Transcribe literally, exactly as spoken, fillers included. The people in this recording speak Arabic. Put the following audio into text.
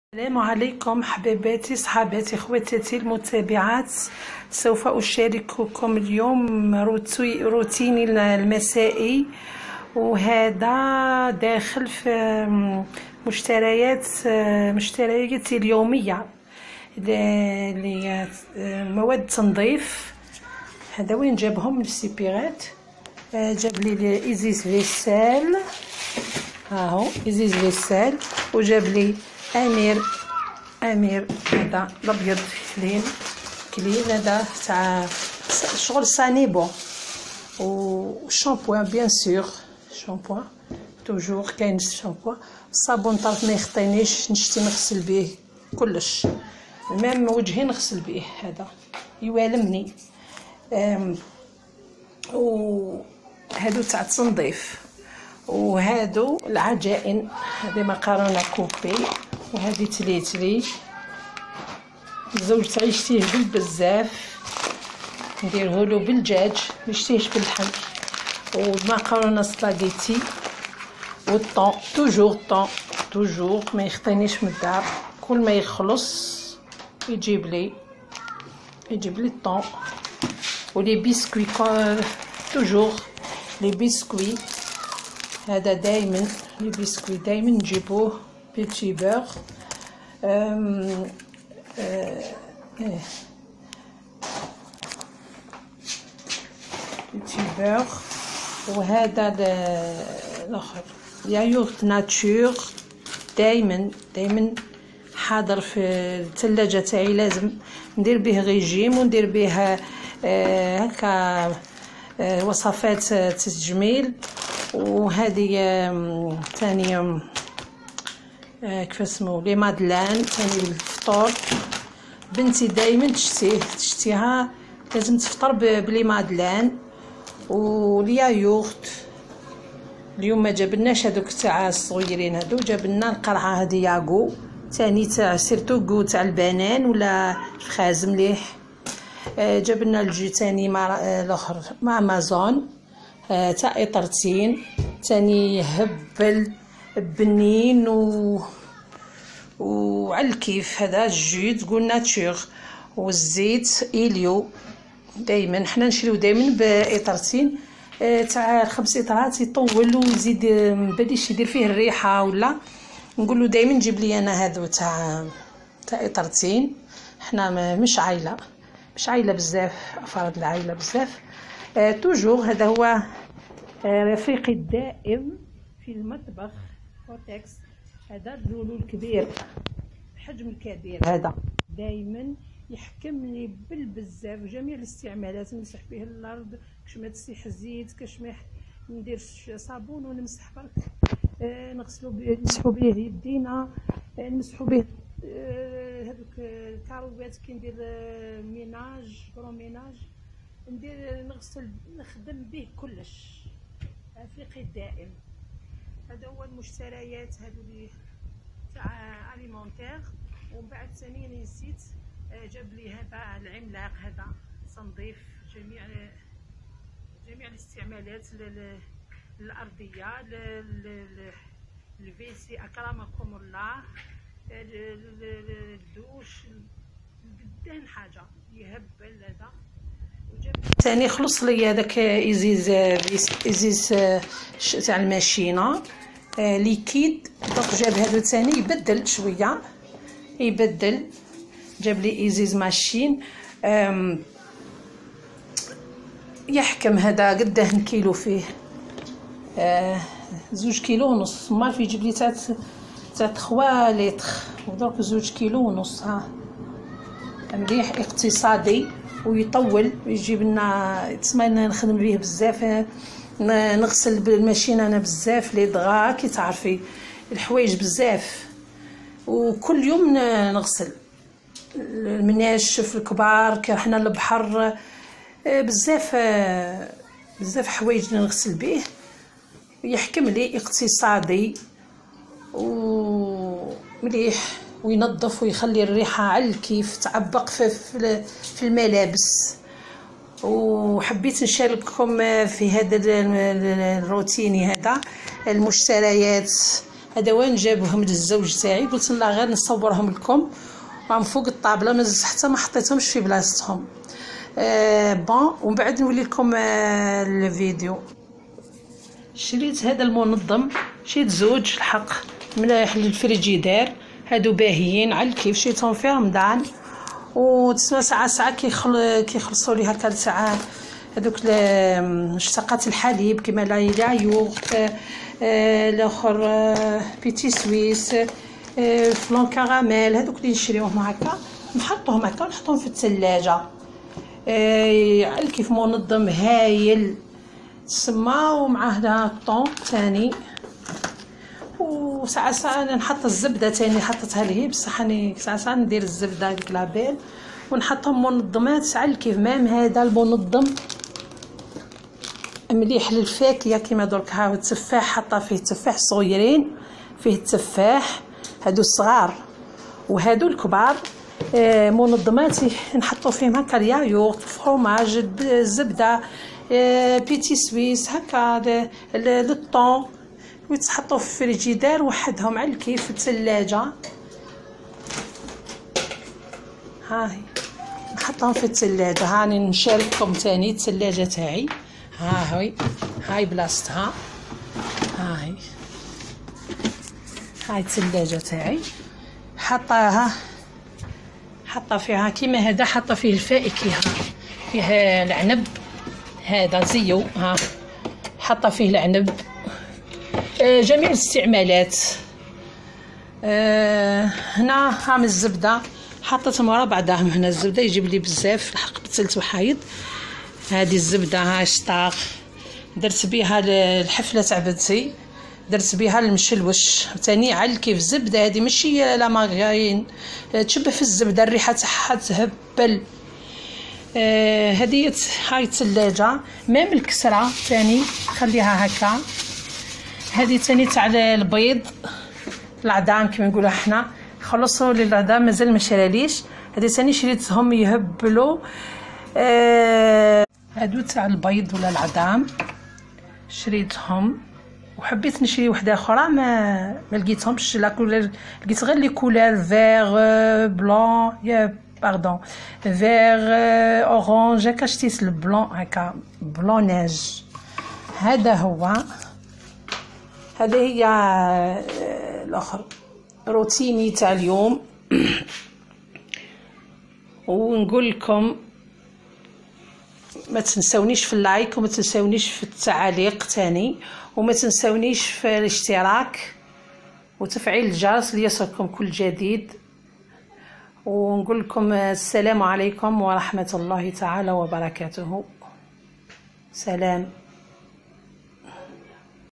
السلام عليكم حبيباتي صحاباتي خواتاتي المتابعات. سوف أشارككم اليوم روتيني المسائي، وهذا داخل في مشتريات مشترياتي اليومية لمواد تنظيف. هذا وين جابهم من السيبيغات؟ جاب لي ازيز فيسال، هاهو ازيز فيسال، وجاب لي امير امير هذا الابيض كلين كلين هذا تاع شغل سانيبو، والشامبوان بيان سور شامبوان توجور كاين الشامبوان. الصابون طرف ما يخطينيش نشتي نغسل به كلش، ميم وجهي نغسل به، هذا يوالمني. وهادو تاع التنظيف، وهادو العجائن، هذه مقارنه كوبي، وهذه تليتلي. الزوج تاعي يشتيه بالبزاف، نديرهولو بالدجاج، ميشتيهش باللحم. والمقارنه سباغيتي، والطون توجور طون توجور ما يخطينيش من الدار، كل ما يخلص يجيب لي يجيب لي الطون. ولي بيسكوي توجور لي بيسكوي، هذا دايما لي بيسكوي دايما نجيبوه بيتي بور. أم أه بيتي بور. وهذا الاخر يايورت ناتور، دايما دايما حاضر في الثلاجه تاعي، لازم ندير به ريجيم وندير به هكا أه وصفات تجميل. وهذه ثاني كيف اسمو لي مادلان ثاني بالفطور. بنتي دايما تشتيه تشتيها لازم تفطر بلي مادلان واليايورت. اليوم ما جابلناش هذوك تاع الصغيرين، هذو جابلنا القرعه هذه ياغو ثاني تاع سيرتو كو تاع البنان ولا الخاز مليح. جابلنا الجو ثاني مع الاخر مع امازون تاع ايطرتين ثاني هبل بنين و وعلى الكيف. هذا الجو تقول ناتور، والزيت إليو. دايما حنا نشريو دايما بايطرتين تاع خمس اطرات، يطول ويزيد مباديش يدير فيه الريحه، ولا نقول له دايما جيب لي انا هذو تاع تاع ايطرتين. حنا مش عائله مش عائله بزاف، افراد العائله بزاف. آه توجور هذا هو آه رفيقي الدائم في المطبخ، كورتكس. هذا اللولو الكبير، الحجم الكبير هذا دائما يحكمني بالبزاف جميع الاستعمالات. نمسح به الارض كاش ما تسيح الزيت، كاش ما ندير صابون ونمسح برك. آه نغسلو به نمسحو به يدينا، آه نمسحو به هذوك آه الكاروبات كي ندير آه ميناج برو ميناج، ندير نغسل نخدم به كلش. رفيقي الدائم. هذا هو المشتريات هذو اللي تاع اليمونتير. ومن بعد ثاني نسيت جاب لي هذا العملاق، هذا تنظيف جميع جميع الاستعمالات الارضيه، الفيسي اكرمكم الله، الدوش، قدام حاجه يهبل. هذا ثاني خلص لي هذاك ازيز ازيز تاع الماشينه آه ليكيد. دونك جاب هذا ثاني يبدل شويه يبدل، جاب لي ازيز ماشين يحكم. هذا قداه كيلو فيه آه زوج كيلو ونص، مال في يجيب لي تاع تاع تخوا لتر، ودونك زوج كيلو ونص. ها مليح اقتصادي ويطول، يجيب لنا تسمى نخدم به بزاف، نغسل بالماشين انا بزاف لي دغا كي تعرفي الحوايج بزاف، وكل يوم نغسل المناشف الكبار كحنا البحر بزاف بزاف حوايج نغسل به. يحكم لي اقتصادي ومليح، وينظف ويخلي الريحه على الكيف، تعبق في في الملابس. وحبيت نشارككم في هذا الروتيني، هذا المشتريات هذا وين جابوهم للزوج تاعي، قلت لا غير نصورهم لكم راهم فوق الطابله، ما حتى ما حطيتهمش في بلاصتهم. أه بون ومن بعد نولي لكم أه الفيديو. شريت هذا المنظم، شريت زوج الحق ملاح للفريجيدير، هادو باهيين على الكيف، شريتهم في رمضان وتسمى ساعه ساعه كيخل كيخلصوا لي هكا ساعه هذوك مشتقات الحليب كيما لا يوغورت الاخر بيتي سويس فلون كراميل، هذوك اللي نشريوهم هكا نحطوهم هكا ونحطوهم في الثلاجه. على كيف منظم هايل تسمى، ومعاه هذا الطون ثاني، وساعه ساعه نحط الزبده ثاني حطيتها لهي بصح راني ساعه ساعه ندير الزبده ديك لابيل ونحطهم منظمات على كيف. مام هذا المنظم مليح للفاكهه كيما درك، ها التفاح حاطه فيه تفاح صغيرين، فيه التفاح هادو الصغار وهادو الكبار. آه منظمات نحطو فيهم هكا الياغورت، فرomاج، الزبده، آه بيتي سويس هكا للطون، ويتحطوا في الفريجيدير وحدهم على الكيف في الثلاجه. هاهي نحطهم في الثلاجه. هاني نشارككم ثاني الثلاجه تاعي، ها هاي هاي بلاصتها، هاي هاي الثلاجه تاعي حطاها حطه فيها كيما هذا، حطه فيه الفواكه، فيه العنب هذا زيو، ها حطه فيه العنب، آه جميع الاستعمالات. آه هنا هام الزبده حطيتهم ورا بعضهم، هنا الزبده يجيب لي بزاف الحق بتلت وحايد. هذه الزبده ها شطاغ درت بها الحفله تاع بنتي، درت بها المشلوش ثاني على كيف. الزبده هذه ماشي لا ماغرين، تشبه في الزبده الريحه تاعها تهبل. آه هذه هاي الثلاجه مام الكسره ثاني خليها هكا. هذه ثاني تاع البيض العظام كما نقولوا حنا، خلصوا لي العظام مازال ما شراليش. هذه ثاني شريتهم يهبلوا. آه هادو تاع البيض ولا العظام شريتهم، وحبيت نشري وحده اخرى ما ما لقيتهمش لا كولور، لقيت غير لي كولور فيغ بلون يا باردون فيغ اورانج هكا، شتيت البلون هكا بلون نيج. هذا هو هذا هي الاخر روتيني تاع اليوم. ونقول لكم ما تنسونيش في اللايك، وما تنسونيش في التعاليق تاني، وما تنسونيش في الاشتراك وتفعيل الجرس ليصلكم كل جديد. ونقول لكم السلام عليكم ورحمة الله تعالى وبركاته. سلام.